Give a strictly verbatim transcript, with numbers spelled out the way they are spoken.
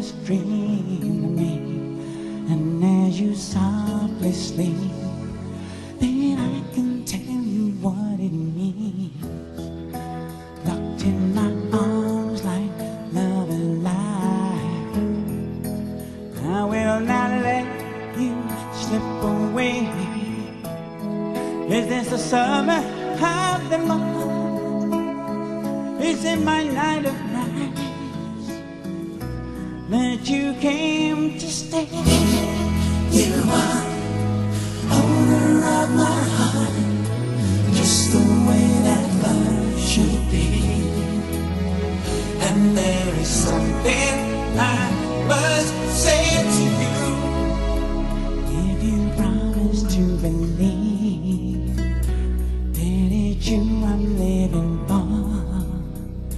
this dream to me. And as you softly sleep, then I can tell you what it means. Locked in my arms like love and life, I will not let you slip away. Is this the summer of the month? Is it my night of nights that you came to stay? You are owner of my heart, just the way that love should be. And there is something I must say.